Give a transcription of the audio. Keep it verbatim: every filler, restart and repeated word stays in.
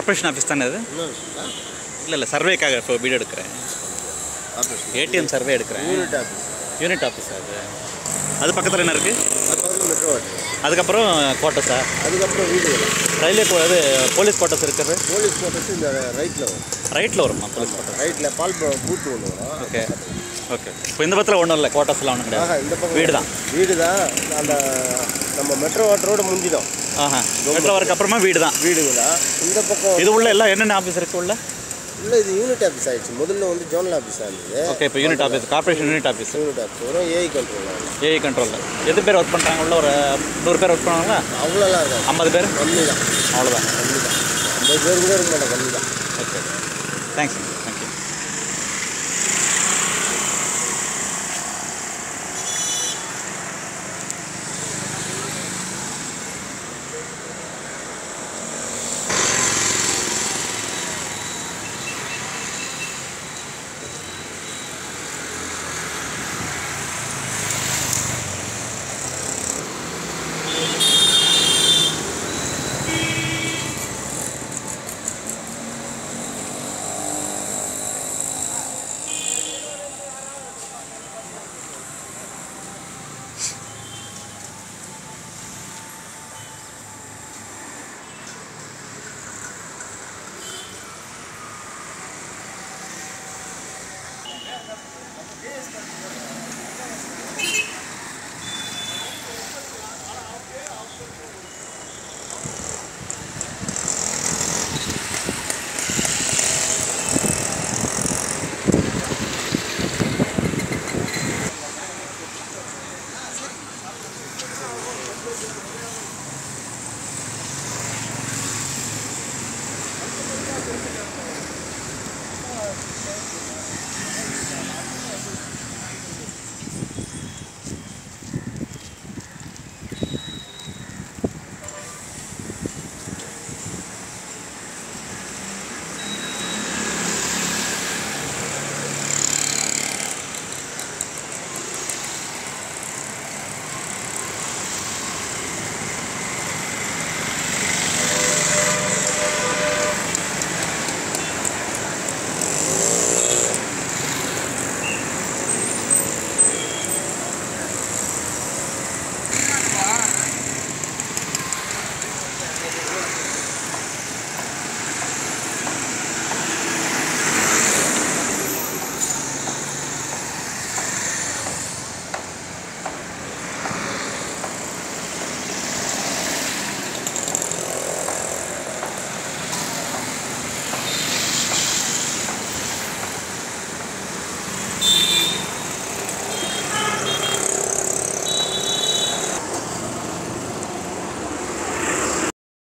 Corporation office தானே அது? இல்லை இல்லை சர்வேக்காக இப்போ வீடு எடுக்கிறேன். ஏடிஎம் சர்வே எடுக்கிறேன். Unit office. யூனிட் ஆஃபீஸ் அது. அது பக்கத்தில் என்ன இருக்குது? அது பக்கத்தில் மெட்ரோ வாட்டர். அதுக்கப்புறம் குவார்ட்டர்ஸா? அதுக்கப்புறம் வீடு ரயில்வே அது போலீஸ் குவார்ட்டர்ஸ் இருக்குது. போலீஸ் குவார்ட்டர்ஸ் இந்த ரைட்டில் வரும். ரைட்டில் வருமா போலீஸ் குவார்ட்டர்? ரைட்டில் பால் பூத்து ஒன்று வரும். Okay okay. இப்போ இந்த பக்கத்தில் ஒன்றும் இல்லை, குவார்ட்டர்ஸ்லாம் ஒன்றும் கிடையாது. இந்த பக்கம் வீடு தான். வீடு தான். அந்த நம்ம மெட்ரோ வாட்டரோட முடிஞ்சிடும். ஆஹா. மெட்ரோ வரக்கு அப்புறமா வீடு தான். வீடுங்க தான். இந்த பக்கம் இது உள்ள எல்லாம் என்னென்ன ஆஃபீஸ் இருக்குது உள்ள? இல்லை இது யூனிட் ஆஃபீஸ் ஆகிடுச்சு. முதல்ல வந்து ஜோனல் ஆஃபீஸாக இருந்தது. ஓகே. இப்போ unit office, corporation unit office. Unit office வரும். AI control. ஏஐ கண்ட்ரோலில் எது பேர் ஒர்க் பண்ணுறாங்க உள்ள? ஒரு நூறு பேர் ஒர்க் பண்ணுவாங்களா? அவ்வளோலாம் இருக்காது. ஐம்பது பேர் கம்மி தான். அவ்வளோதான். கம்மி தான். ஐம்பது பேர் கூட இருக்க மாட்டேன். கம்மி தான். ஓகே. தேங்க்ஸ்.